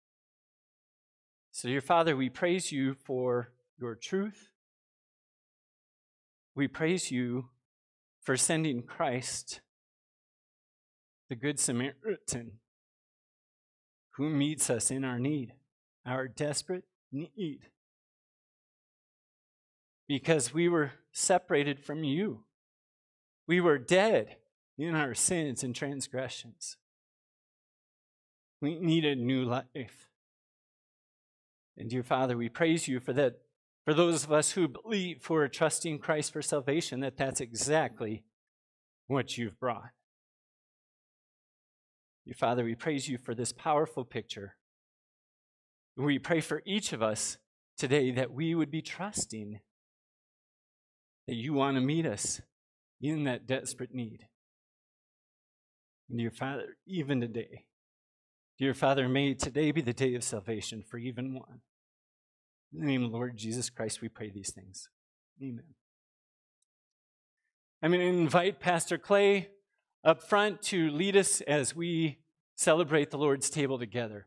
So, dear Father, we praise you for your truth. We praise you for sending Christ, the Good Samaritan, who meets us in our need, our desperate need. Because we were separated from you. We were dead in our sins and transgressions. We needed new life. And dear Father, we praise you for that. For those of us who believe, who are trusting Christ for salvation, that that's exactly what you've brought. Dear Father, we praise you for this powerful picture. We pray for each of us today that we would be trusting that you want to meet us in that desperate need. And dear Father, even today, dear Father, may today be the day of salvation for even one. In the name of the Lord Jesus Christ, we pray these things. Amen. I'm going to invite Pastor Clay up front to lead us as we celebrate the Lord's table together.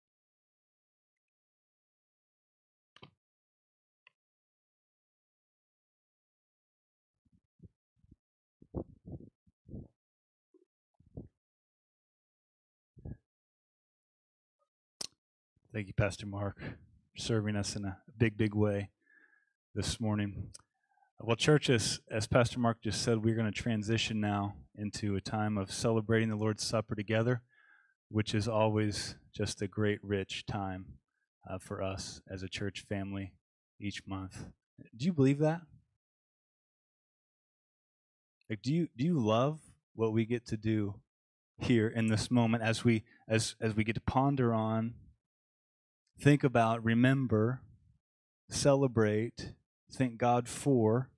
Thank you, Pastor Mark, for serving us in a big, big way this morning. Well, church, as, as Pastor Mark just said, we're going to transition now into a time of celebrating the Lord's Supper together, which is always just a great, rich time uh, for us as a church family each month. Do you believe that? Like, do you do you love what we get to do here in this moment as we as as we get to ponder on, think about, remember, celebrate, thank God for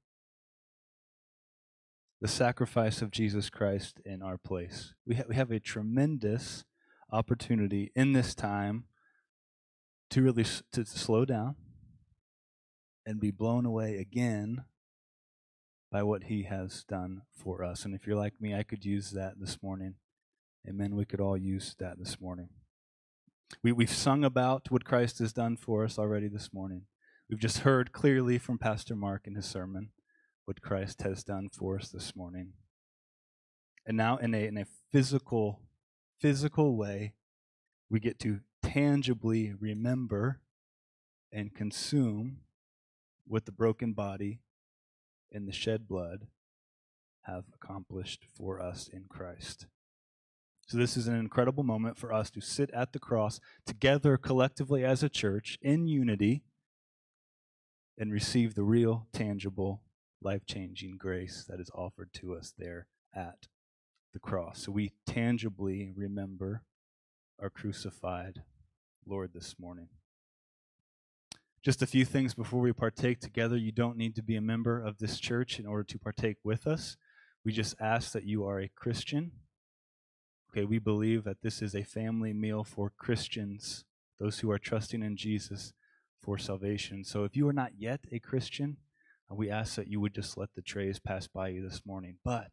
the sacrifice of Jesus Christ in our place? We, ha- we have a tremendous opportunity in this time to really s- to slow down and be blown away again by what He has done for us. And if you're like me, I could use that this morning. Amen. We could all use that this morning. We, we've sung about what Christ has done for us already this morning. We've just heard clearly from Pastor Mark in his sermon what Christ has done for us this morning. And now in a, in a physical, physical way, we get to tangibly remember and consume what the broken body and the shed blood have accomplished for us in Christ. So this is an incredible moment for us to sit at the cross together collectively as a church in unity and receive the real, tangible, life-changing grace that is offered to us there at the cross. So we tangibly remember our crucified Lord this morning. Just a few things before we partake together. You don't need to be a member of this church in order to partake with us. We just ask that you are a Christian. Okay, we believe that this is a family meal for Christians, those who are trusting in Jesus for salvation. So if you are not yet a Christian, we ask that you would just let the trays pass by you this morning. But,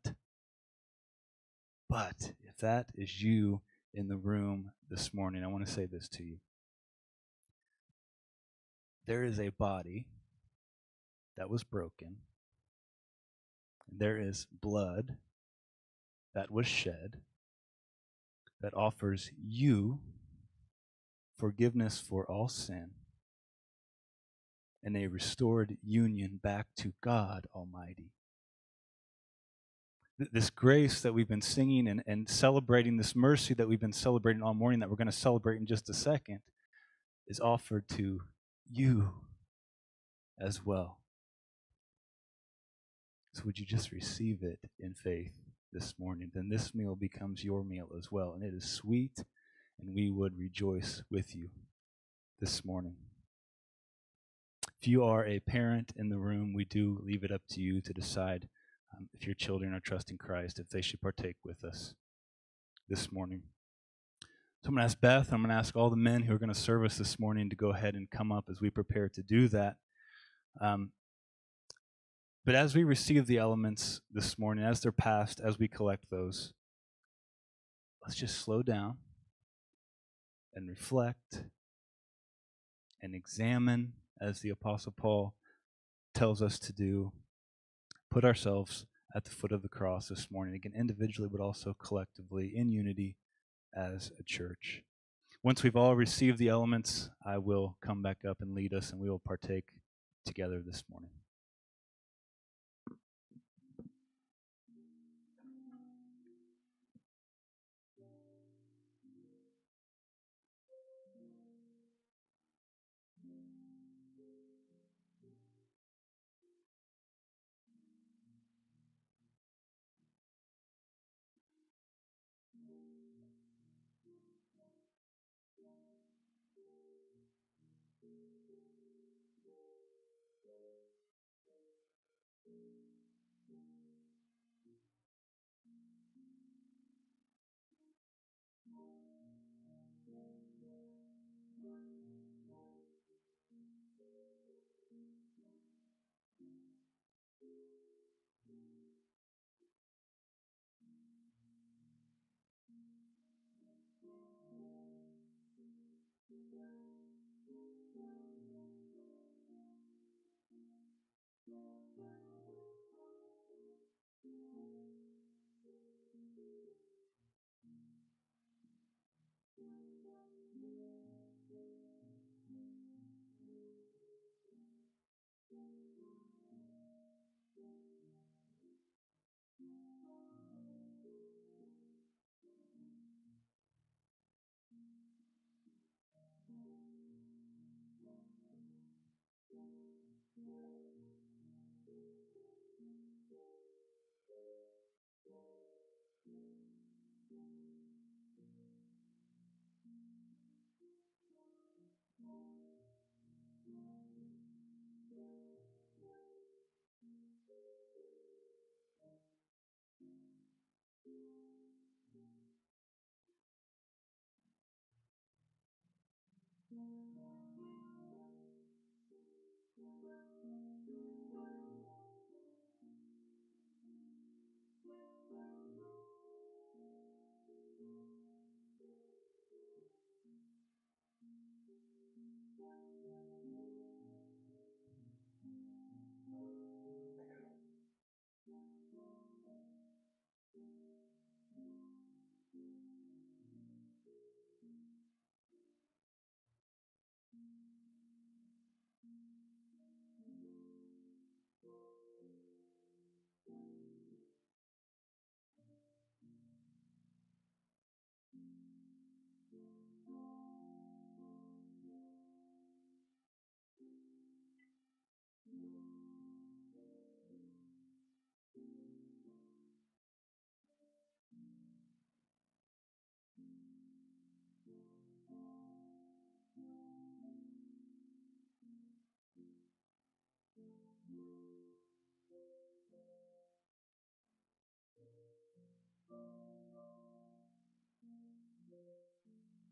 but if that is you in the room this morning, I want to say this to you. There is a body that was broken. There is blood that was shed that offers you forgiveness for all sin and a restored union back to God Almighty. Th- This grace that we've been singing and, and celebrating, this mercy that we've been celebrating all morning, that we're going to celebrate in just a second, is offered to you as well. So would you just receive it in faith this morning? Then this meal becomes your meal as well, and it is sweet, and we would rejoice with you this morning. If you are a parent in the room, we do leave it up to you to decide um, if your children are trusting Christ, if they should partake with us this morning. So I'm going to ask Beth, I'm going to ask all the men who are going to serve us this morning to go ahead and come up as we prepare to do that. Um, but as we receive the elements this morning, as they're passed, as we collect those, let's just slow down and reflect and examine, as the Apostle Paul tells us to do, put ourselves at the foot of the cross this morning, again, individually, but also collectively, in unity as a church. Once we've all received the elements, I will come back up and lead us, and we will partake together this morning.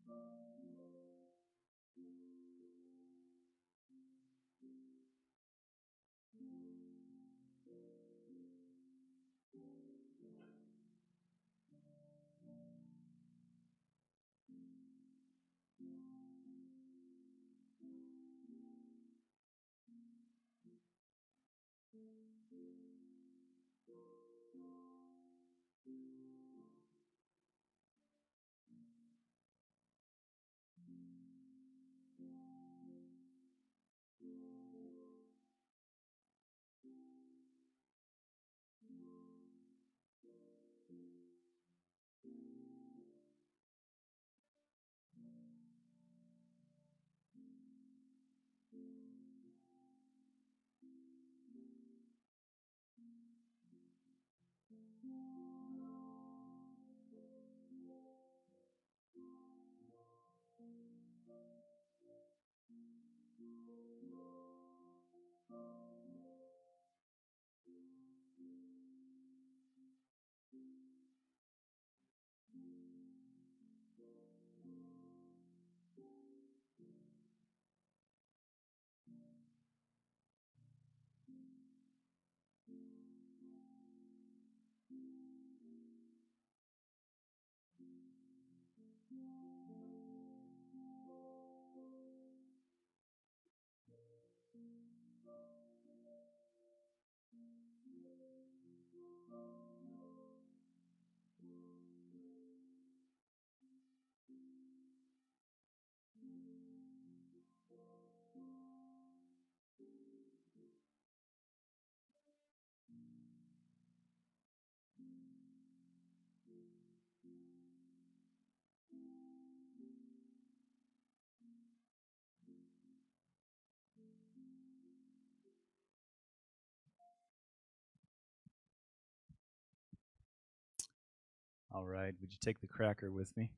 All right, would you take the cracker with me?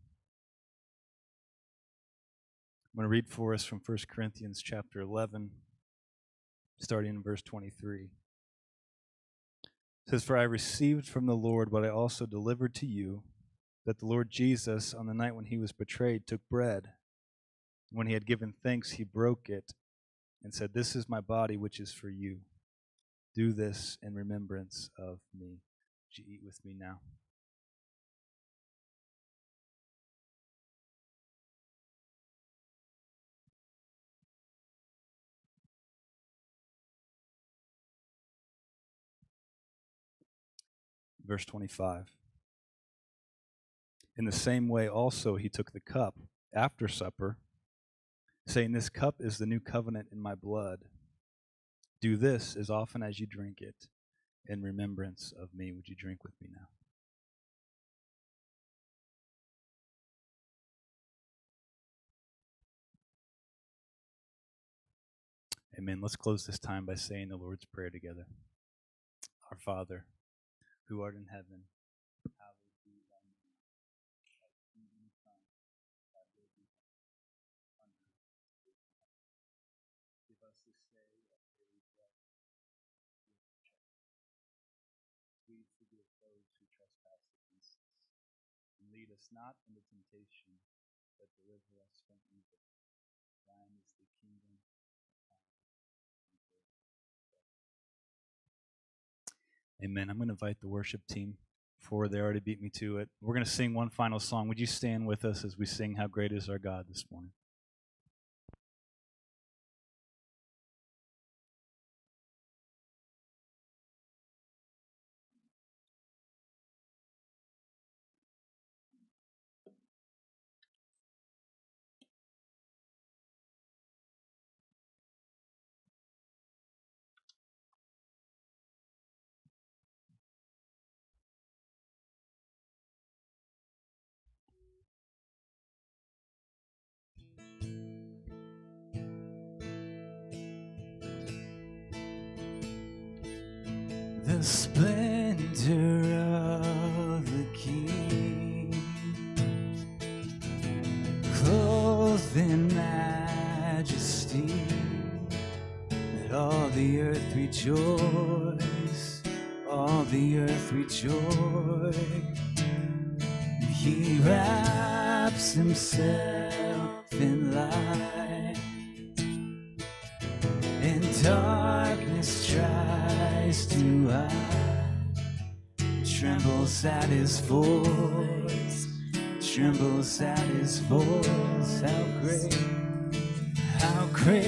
I'm going to read for us from First Corinthians chapter eleven, starting in verse twenty-three. It says, "For I received from the Lord what I also delivered to you, that the Lord Jesus, on the night when he was betrayed, took bread. When he had given thanks, he broke it and said, 'This is my body, which is for you. Do this in remembrance of me.'" Would you eat with me now? Verse twenty-five. "In the same way also he took the cup after supper, saying, 'This cup is the new covenant in my blood. Do this as often as you drink it in remembrance of me.'" Would you drink with me now? Amen. Let's close this time by saying the Lord's Prayer together. Our Father, who art in heaven, hallowed be thy name. Thy kingdom come, thy will be done on earth as it is in heaven. Give us this day our daily bread. We forgive those who trespass against us. And lead us not into temptation, but deliver us from evil. Thine is the kingdom, the power, and the glory forever. Amen. I'm going to invite the worship team forward. They already beat me to it. We're going to sing one final song. Would you stand with us as we sing "How Great Is Our God" this morning? The splendor of the King, clothed in majesty, let all the earth rejoice, all the earth rejoice. He wrapped wraps himself in light, and darkness tries to hide. Trembles at his voice, trembles at his voice. How great, how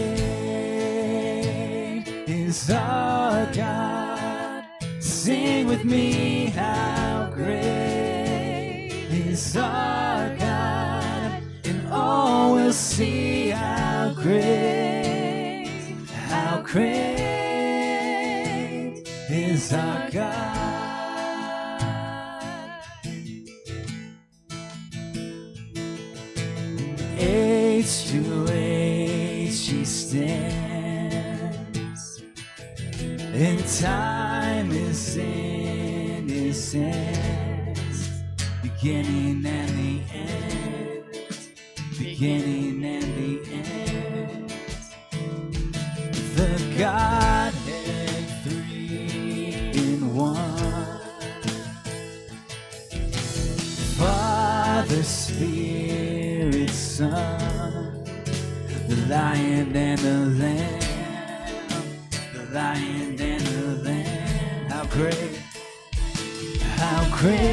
great is our God. Sing with me, how great is our God. And all will see how great, how great is our God. Age to age he stands, and time is in his hands. Beginning and the end, beginning and the end. The Godhead three in one. Father, Spirit, Son, the Lion and the Lamb, the Lion and the Lamb. How great, how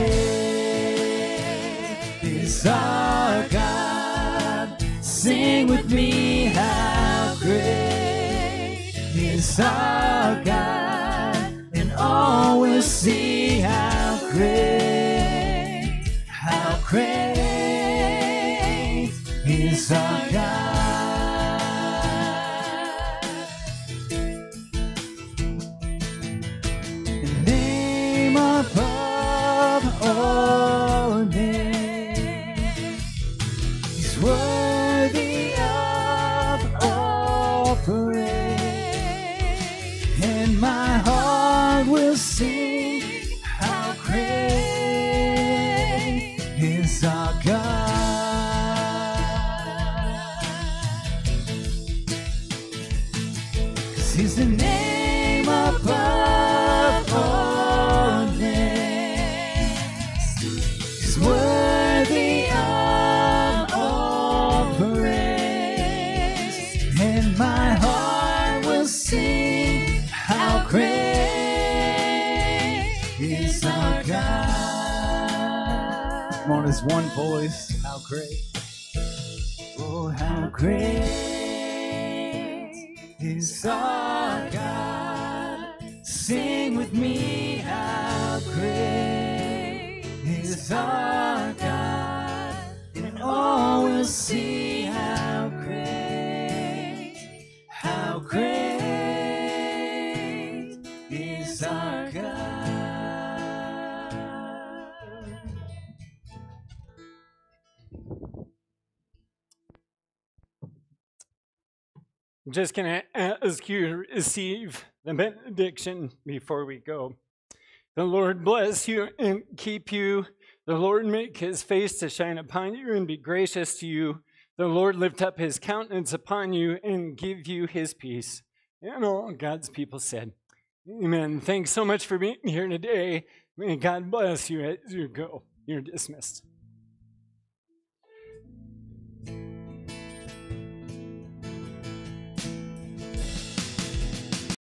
great is our God. Sing with me, how great is our God. And all will see how great, how great is our God. The name above all names, he's worthy of all praise. And my heart will sing, how great is our God. He's the name above all names. He's worthy of all praise. And my heart will sing, how great is our God. Come on, it's one voice. How great. Oh, how great is our God. Sing with me, how great is our God. And all will see how great, how great is our God. I'm just going to ask you to receive the benediction before we go. The Lord bless you and keep you. The Lord make his face to shine upon you and be gracious to you. The Lord lift up his countenance upon you and give you his peace. And all God's people said, amen. Thanks so much for being here today. May God bless you as you go. You're dismissed.